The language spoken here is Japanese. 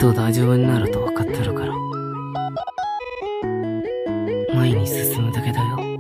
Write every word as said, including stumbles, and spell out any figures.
と大丈夫になると分かってるから。前に進むだけだよ。